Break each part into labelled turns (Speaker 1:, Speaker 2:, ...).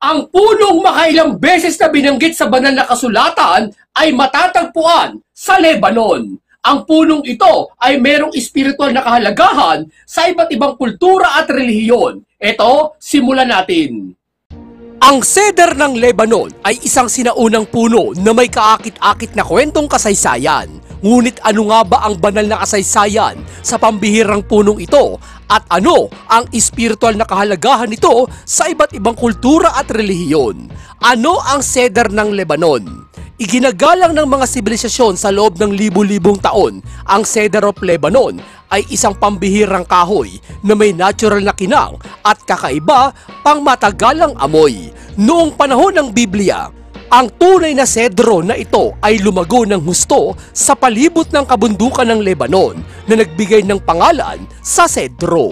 Speaker 1: Ang punong makailang beses na binanggit sa banal na kasulatan ay matatagpuan sa Lebanon. Ang punong ito ay merong espiritual na kahalagahan sa iba't ibang kultura at relihiyon. Ito, simulan natin. Ang cedar ng Lebanon ay isang sinaunang puno na may kaakit-akit na kwentong kasaysayan. Ngunit ano nga ba ang banal na kasaysayan sa pambihirang punong ito at ano ang espiritual na kahalagahan nito sa iba't ibang kultura at relihiyon? Ano ang cedar ng Lebanon? Iginagalang ng mga sibilisasyon sa loob ng libu-libong taon, ang Cedar of Lebanon ay isang pambihirang kahoy na may natural na kinang at kakaiba pang matagalang amoy. Noong panahon ng Biblia, ang tunay na sedro na ito ay lumago ng husto sa palibot ng kabundukan ng Lebanon na nagbigay ng pangalan sa sedro.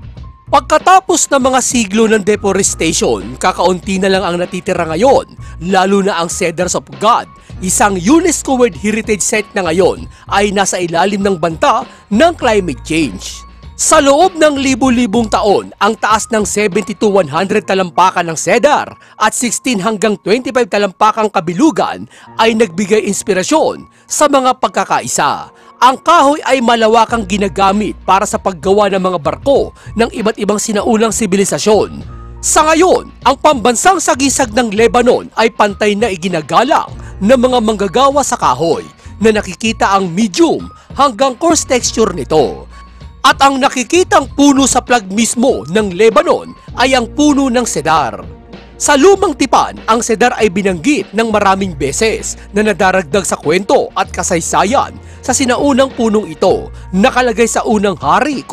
Speaker 1: Pagkatapos ng mga siglo ng deforestation, kakaunti na lang ang natitira ngayon, lalo na ang Cedars of God, isang UNESCO World Heritage Site na ngayon ay nasa ilalim ng banta ng climate change. Sa loob ng libu-libong taon, ang taas ng 70 to 100 talampakan ng cedar at 16 hanggang 25 talampakang kabilugan ay nagbigay inspirasyon sa mga pagkakaisa. Ang kahoy ay malawakang ginagamit para sa paggawa ng mga barko ng iba't ibang sinaunang sibilisasyon. Sa ngayon, ang pambansang sagisag ng Lebanon ay pantay na iginagalang ng mga manggagawa sa kahoy na nakikita ang medium hanggang coarse texture nito. At ang nakikitang puno sa flag mismo ng Lebanon ay ang puno ng cedar. Sa lumang tipan, ang cedar ay binanggit ng maraming beses na nadaragdag sa kwento at kasaysayan sa sinaunang punong ito. Nakalagay sa unang hari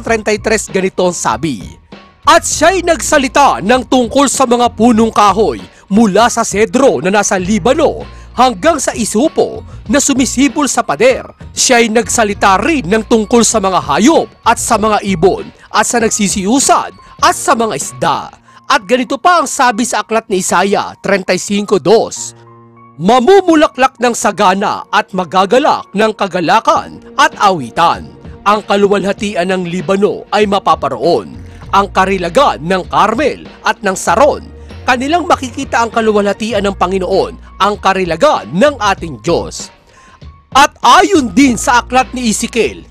Speaker 1: 4:33 ganito ang sabi. At siya'y nagsalita ng tungkol sa mga punong kahoy mula sa cedro na nasa Libano hanggang sa isupo na sumisipol sa pader. Siya'y nagsalita rin ng tungkol sa mga hayop at sa mga ibon at sa nagsisiusad at sa mga isda. At ganito pa ang sabi sa aklat ni Isaiah 35:2. Mamumulaklak ng sagana at magagalak ng kagalakan at awitan. Ang kaluwalhatian ng Libano ay mapaparoon. Ang karilagan ng Carmel at ng Saron. Kanilang makikita ang kaluwalhatian ng Panginoon, ang karilagan ng ating Diyos. At ayon din sa aklat ni Ezekiel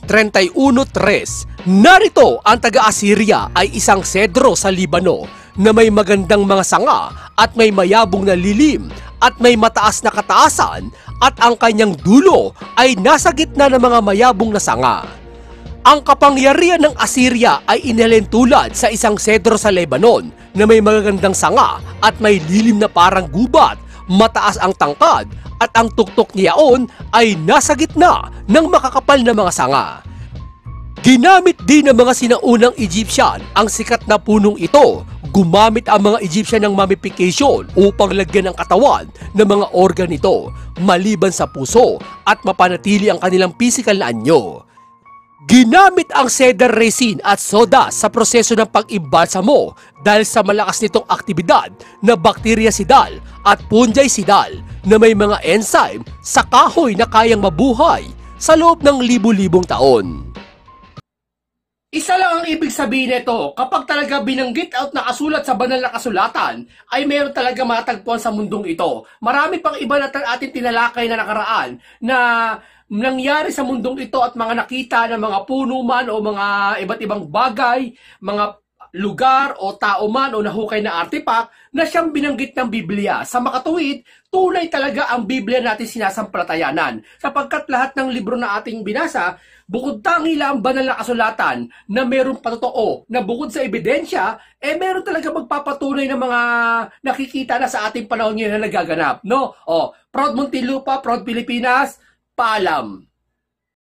Speaker 1: 31:3, narito ang taga-Assyria ay isang sedro sa Libano na may magandang mga sanga at may mayabong na lilim at may mataas na kataasan at ang kanyang dulo ay nasa gitna ng mga mayabong na sanga. Ang kapangyarihan ng Assyria ay inilin tulad sa isang sedro sa Lebanon na may magagandang sanga at may lilim na parang gubat, mataas ang tangkad at ang tuktok niyaon ay nasa gitna ng makakapal na mga sanga. Ginamit din ng mga sinaunang Egyptian ang sikat na punong ito. Gumamit ang mga Egyptian ng mummification upang lagyan ng katawan ng mga organ nito maliban sa puso at mapanatili ang kanilang physical na anyo. Ginamit ang cedar resin at soda sa proseso ng pag-imbalsamo dahil sa malakas nitong aktibidad na bactericidal at fungicidal na may mga enzyme sa kahoy na kayang mabuhay sa loob ng libu-libong taon. Isa lang ang ibig sabihin nito, kapag talaga binanggit at nakasulat sa banal na kasulatan, ay mayroon talaga matagpuan sa mundong ito. Marami pang iba na ating tinalakay na nakaraan na nangyari sa mundong ito at mga nakita ng mga puno man o mga iba't ibang bagay, mga lugar o tao man o nahukay na artifact na siyang binanggit ng Biblia. Sa makatuwid, tunay talaga ang Biblia natin sinasampalatayanan. Sapagkat lahat ng libro na ating binasa, bukod tangi lang ang banal na kasulatan na mayroong patotoo na bukod sa ebidensya, meron talaga magpapatunay ng mga nakikita na sa ating panahon ngayon na nagaganap. No? Proud Muntinlupa, Proud Pilipinas, paalam.